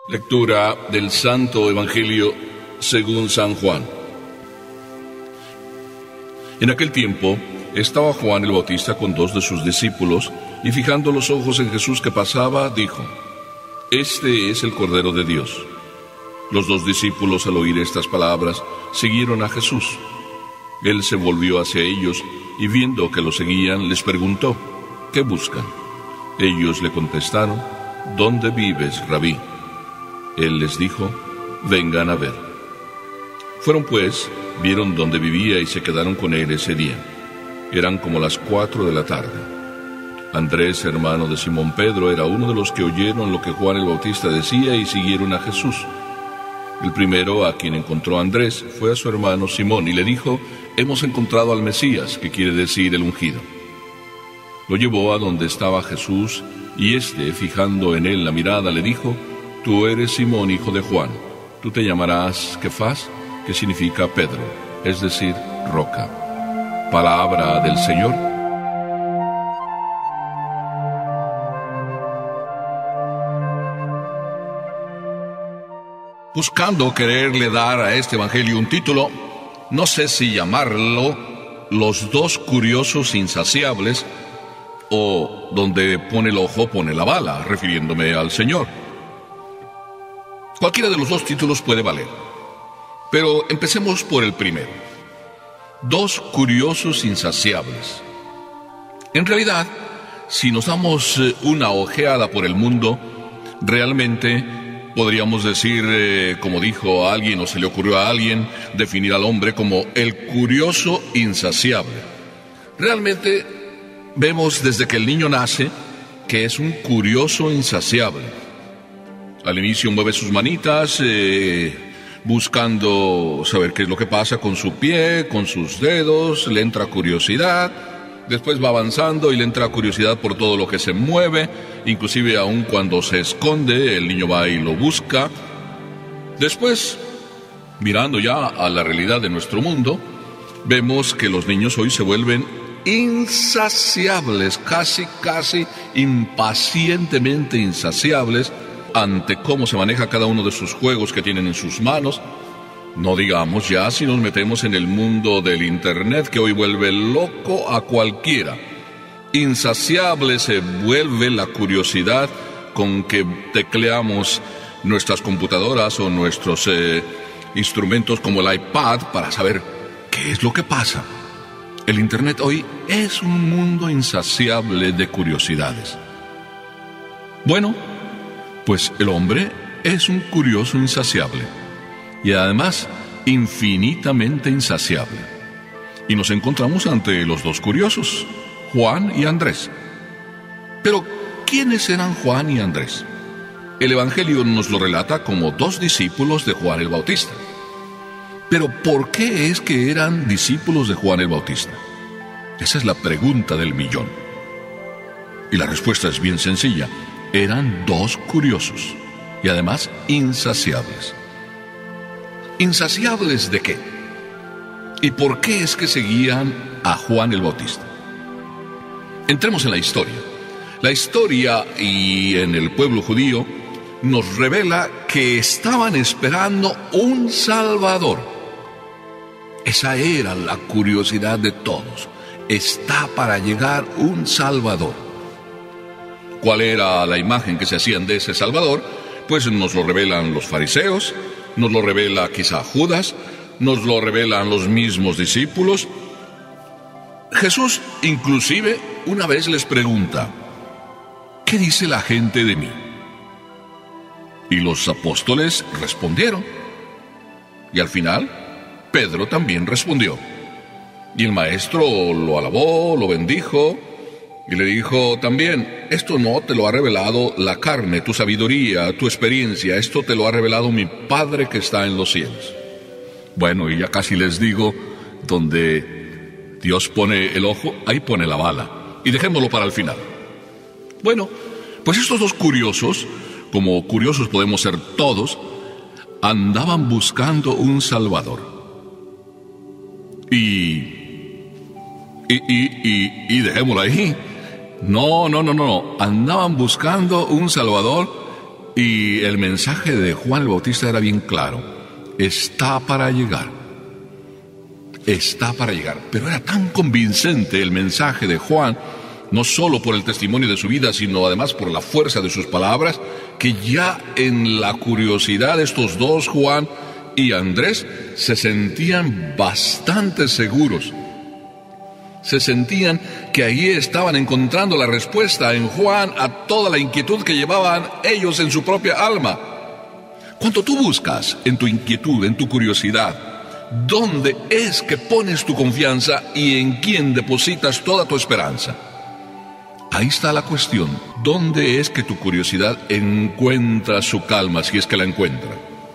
Lectura del Santo Evangelio según San Juan. En aquel tiempo estaba Juan el Bautista con 2 de sus discípulos, y fijando los ojos en Jesús que pasaba, dijo: Este es el Cordero de Dios. Los 2 discípulos, al oír estas palabras, siguieron a Jesús. Él se volvió hacia ellos y, viendo que lo seguían, les preguntó: ¿Qué buscan? Ellos le contestaron: ¿Dónde vives, Rabí? Él les dijo: Vengan a ver. Fueron pues, vieron dónde vivía y se quedaron con él ese día. Eran como las 4 de la tarde. Andrés, hermano de Simón Pedro, era uno de los que oyeron lo que Juan el Bautista decía y siguieron a Jesús. El primero a quien encontró Andrés fue a su hermano Simón y le dijo: Hemos encontrado al Mesías, que quiere decir el ungido. Lo llevó a donde estaba Jesús, y éste, fijando en él la mirada, le dijo: Tú eres Simón, hijo de Juan. Tú te llamarás Kefas, que significa Pedro, es decir, roca. Palabra del Señor. Buscando quererle dar a este evangelio un título, no sé si llamarlo Los 2 curiosos insaciables, o Donde pone el ojo pone la bala, refiriéndome al Señor. Cualquiera de los 2 títulos puede valer, pero empecemos por el primero. 2 curiosos insaciables. En realidad, si nos damos una ojeada por el mundo, realmente podríamos decir, como dijo alguien o se le ocurrió a alguien, definir al hombre como el curioso insaciable. Realmente vemos desde que el niño nace que es un curioso insaciable. Al inicio mueve sus manitas, buscando saber qué es lo que pasa con su pie, con sus dedos, le entra curiosidad. Después va avanzando y le entra curiosidad por todo lo que se mueve, inclusive aun cuando se esconde, el niño va y lo busca. Después, mirando ya a la realidad de nuestro mundo, vemos que los niños hoy se vuelven insaciables, casi impacientemente insaciables ante cómo se maneja cada uno de sus juegos que tienen en sus manos. No digamos ya si nos metemos en el mundo del Internet, que hoy vuelve loco a cualquiera. Insaciable se vuelve la curiosidad con que tecleamos nuestras computadoras o nuestros instrumentos como el iPad para saber qué es lo que pasa. El Internet hoy es un mundo insaciable de curiosidades. Bueno, pues el hombre es un curioso insaciable. Y además, infinitamente insaciable. Y nos encontramos ante los 2 curiosos, Juan y Andrés. Pero, ¿quiénes eran Juan y Andrés? El Evangelio nos lo relata como 2 discípulos de Juan el Bautista. Pero, ¿por qué es que eran discípulos de Juan el Bautista? Esa es la pregunta del millón. Y la respuesta es bien sencilla. Eran 2 curiosos y además insaciables. ¿Insaciables de qué? ¿Y por qué es que seguían a Juan el Bautista? Entremos en la historia. La historia y en el pueblo judío nos revela que estaban esperando un Salvador. Esa era la curiosidad de todos. Está para llegar un Salvador. ¿Cuál era la imagen que se hacían de ese Salvador? Pues nos lo revelan los fariseos, nos lo revela quizá Judas, nos lo revelan los mismos discípulos. Jesús inclusive una vez les pregunta: ¿qué dice la gente de mí? Y los apóstoles respondieron. Y al final, Pedro también respondió. Y el maestro lo alabó, lo bendijo, y le dijo también: esto no te lo ha revelado la carne, tu sabiduría, tu experiencia, esto te lo ha revelado mi Padre que está en los cielos. Bueno, y ya casi les digo, donde Dios pone el ojo, ahí pone la bala. Y dejémoslo para el final. Bueno, pues estos 2 curiosos, como curiosos podemos ser todos, andaban buscando un Salvador. Y dejémoslo ahí. No. Andaban buscando un Salvador, Y el mensaje de Juan el Bautista era bien claro: está para llegar. Está para llegar. Pero era tan convincente el mensaje de Juan, no solo por el testimonio de su vida, sino además por la fuerza de sus palabras, que ya en la curiosidad de estos dos, Juan y Andrés, se sentían bastante seguros. Se sentían que allí estaban encontrando la respuesta en Juan a toda la inquietud que llevaban ellos en su propia alma. Cuando tú buscas en tu inquietud, en tu curiosidad, ¿dónde es que pones tu confianza y en quién depositas toda tu esperanza? Ahí está la cuestión. ¿Dónde es que tu curiosidad encuentra su calma, si es que la encuentra?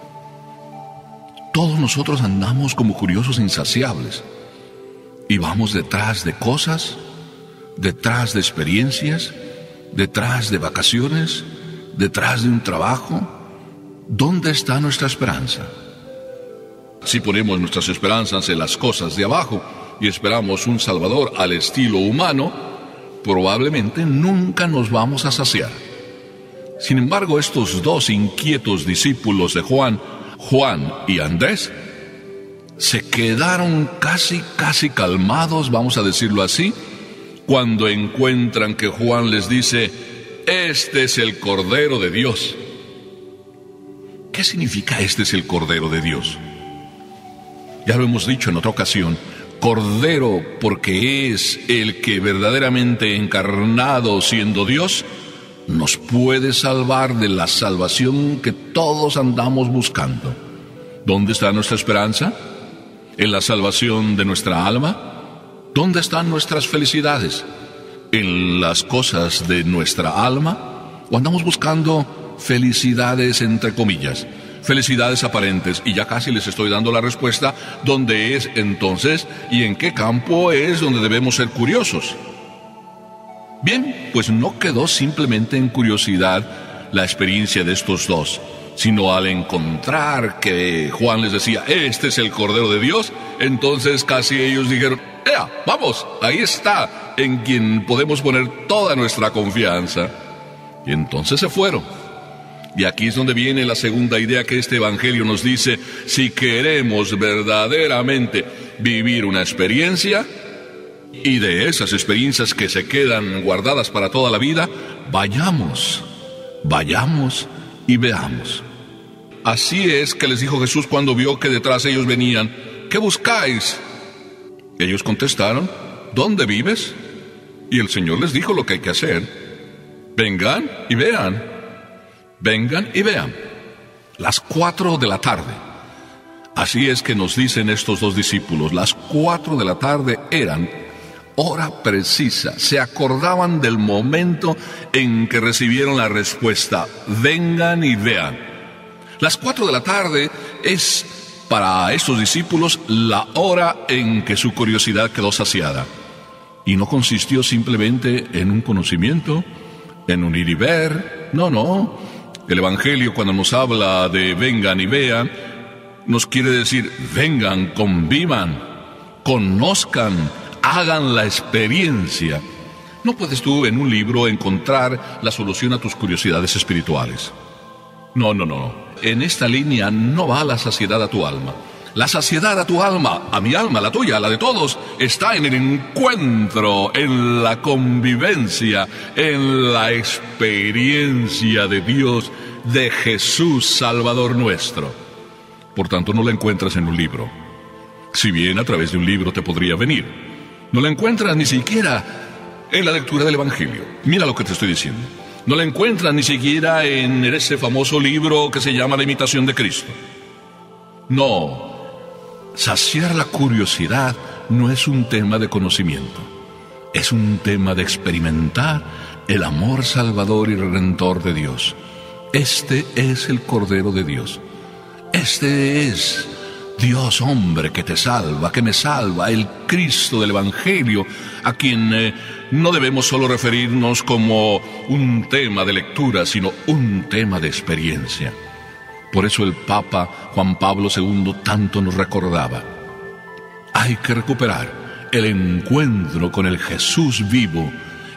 Todos nosotros andamos como curiosos insaciables y vamos detrás de cosas, detrás de experiencias, detrás de vacaciones, detrás de un trabajo. ¿Dónde está nuestra esperanza? Si ponemos nuestras esperanzas en las cosas de abajo y esperamos un Salvador al estilo humano, probablemente nunca nos vamos a saciar. Sin embargo, estos dos inquietos discípulos de Juan y Andrés, se quedaron casi calmados, vamos a decirlo así, cuando encuentran que Juan les dice: este es el Cordero de Dios. ¿Qué significa este es el Cordero de Dios? Ya lo hemos dicho en otra ocasión, Cordero porque es el que verdaderamente encarnado siendo Dios, nos puede salvar de la salvación que todos andamos buscando. ¿Dónde está nuestra esperanza? ¿En la salvación de nuestra alma? ¿Dónde están nuestras felicidades? ¿En las cosas de nuestra alma? ¿O andamos buscando felicidades entre comillas? Felicidades aparentes, y ya casi les estoy dando la respuesta. ¿Dónde es entonces y en qué campo es donde debemos ser curiosos? Bien, pues no quedó simplemente en curiosidad la experiencia de estos dos, sino al encontrar que Juan les decía: este es el Cordero de Dios, entonces casi ellos dijeron: ¡ea, vamos! Ahí está, en quien podemos poner toda nuestra confianza. Y entonces se fueron. Y aquí es donde viene la segunda idea que este evangelio nos dice: si queremos verdaderamente vivir una experiencia, y de esas experiencias que se quedan guardadas para toda la vida, vayamos y veamos. Así es que les dijo Jesús cuando vio que detrás ellos venían: ¿qué buscáis? Ellos contestaron: ¿dónde vives? Y el Señor les dijo lo que hay que hacer: vengan y vean. Vengan y vean. Las 4 de la tarde. Así es que nos dicen estos dos discípulos, las 4 de la tarde eran hora precisa. Se acordaban del momento en que recibieron la respuesta: vengan y vean. Las 4 de la tarde es para estos discípulos la hora en que su curiosidad quedó saciada. Y no consistió simplemente en un conocimiento, en un ir y ver. No. El Evangelio, cuando nos habla de vengan y vean, nos quiere decir: vengan, convivan, conozcan, hagan la experiencia. No puedes tú en un libro encontrar la solución a tus curiosidades espirituales. No. En esta línea no va la saciedad a tu alma. La saciedad a tu alma, a mi alma, la tuya, la de todos, está en el encuentro, en la convivencia, en la experiencia de Dios, de Jesús, Salvador nuestro. Por tanto, no la encuentras en un libro. Si bien a través de un libro te podría venir, no la encuentras ni siquiera en la lectura del Evangelio. Mira lo que te estoy diciendo. No la encuentras ni siquiera en ese famoso libro que se llama La imitación de Cristo. No. Saciar la curiosidad no es un tema de conocimiento, es un tema de experimentar el amor salvador y redentor de Dios. Este es el Cordero de Dios. Este es Dios hombre que te salva, que me salva, el Cristo del Evangelio, a quien no debemos solo referirnos como un tema de lectura, sino un tema de experiencia. Por eso el Papa Juan Pablo II tanto nos recordaba: hay que recuperar el encuentro con el Jesús vivo,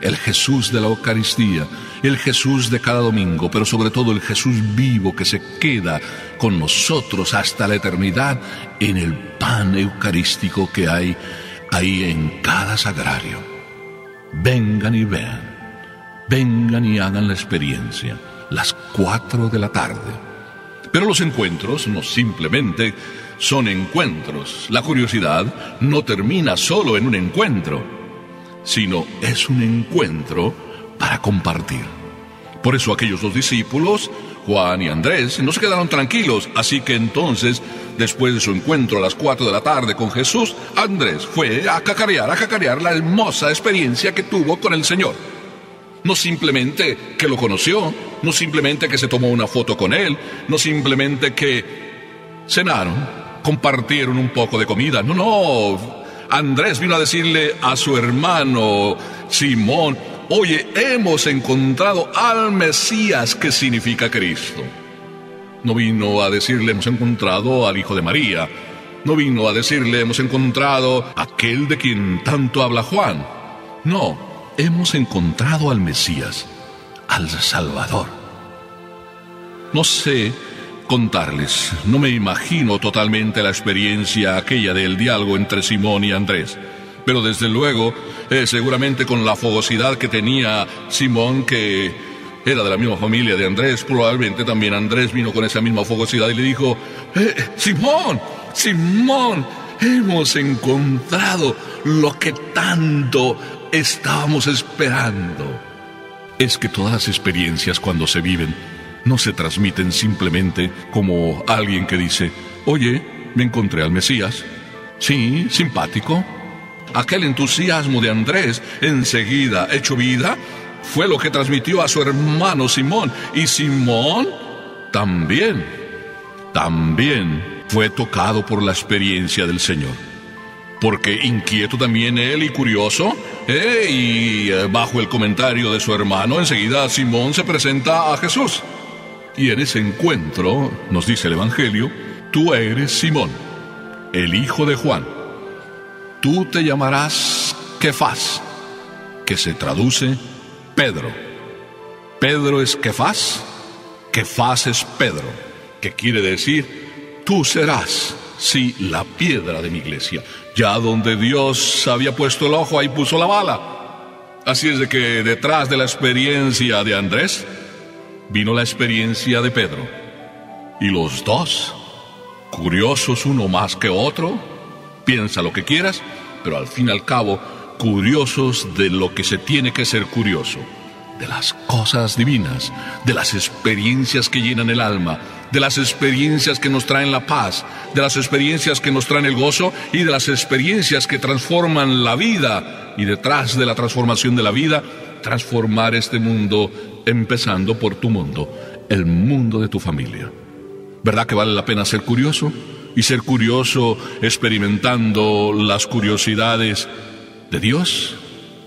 el Jesús de la Eucaristía, el Jesús de cada domingo, pero sobre todo el Jesús vivo que se queda con nosotros hasta la eternidad en el pan eucarístico que hay ahí en cada sagrario. Vengan y vean, vengan y hagan la experiencia, las 4 de la tarde. Pero los encuentros no simplemente son encuentros. La curiosidad no termina solo en un encuentro, sino es un encuentro para compartir. Por eso aquellos dos discípulos, Juan y Andrés, no se quedaron tranquilos. Así que entonces, después de su encuentro a las 4 de la tarde con Jesús, Andrés fue a cacarear la hermosa experiencia que tuvo con el Señor. No simplemente que lo conoció, no simplemente que se tomó una foto con él, no simplemente que cenaron, compartieron un poco de comida. No. Andrés vino a decirle a su hermano Simón: oye, hemos encontrado al Mesías, que significa Cristo. No vino a decirle: hemos encontrado al Hijo de María. No vino a decirle: hemos encontrado aquel de quien tanto habla Juan. No. Hemos encontrado al Mesías, al Salvador. No sé contarles, no me imagino totalmente la experiencia aquella del diálogo entre Simón y Andrés, pero desde luego, seguramente con la fogosidad que tenía Simón, que era de la misma familia de Andrés, probablemente también Andrés vino con esa misma fogosidad y le dijo: Simón, hemos encontrado lo que tanto estábamos esperando. Es que todas las experiencias, cuando se viven, no se transmiten simplemente como alguien que dice: oye, me encontré al Mesías. Sí, simpático. Aquel entusiasmo de Andrés, enseguida hecho vida, fue lo que transmitió a su hermano Simón. Y Simón también fue tocado por la experiencia del Señor. Porque inquieto también él y curioso, y bajo el comentario de su hermano, enseguida Simón se presenta a Jesús. Y en ese encuentro, nos dice el Evangelio: tú eres Simón, el hijo de Juan. Tú te llamarás Kefas, que se traduce Pedro. Pedro es Kefas, Kefas es Pedro, que quiere decir: tú serás, sí, la piedra de mi iglesia. Ya donde Dios había puesto el ojo, ahí puso la bala. Así es de que detrás de la experiencia de Andrés vino la experiencia de Pedro. Y los dos, curiosos uno más que otro, piensa lo que quieras, pero al fin y al cabo, curiosos de lo que se tiene que ser curioso, de las cosas divinas, de las experiencias que llenan el alma, de las experiencias que nos traen la paz, de las experiencias que nos traen el gozo y de las experiencias que transforman la vida. Y detrás de la transformación de la vida, transformar este mundo, empezando por tu mundo, el mundo de tu familia. ¿Verdad que vale la pena ser curioso? Y ser curioso experimentando las curiosidades de Dios.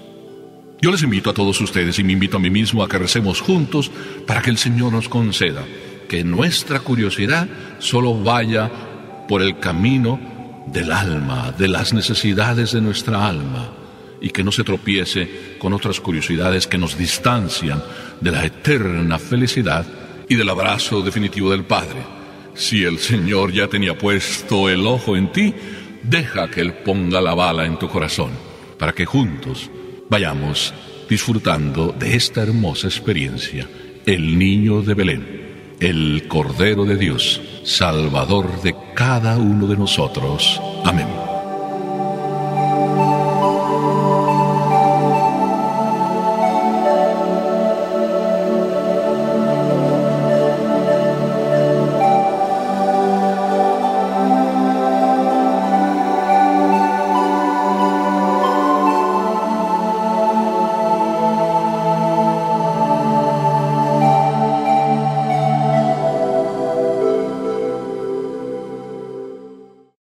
Yo les invito a todos ustedes, y me invito a mí mismo, a que recemos juntos para que el Señor nos conceda que nuestra curiosidad solo vaya por el camino del alma, de las necesidades de nuestra alma, y que no se tropiece con otras curiosidades que nos distancian de la eterna felicidad y del abrazo definitivo del Padre. Si el Señor ya tenía puesto el ojo en ti, deja que Él ponga la bala en tu corazón, para que juntos vayamos disfrutando de esta hermosa experiencia. El niño de Belén, el Cordero de Dios, Salvador de cada uno de nosotros. Amén.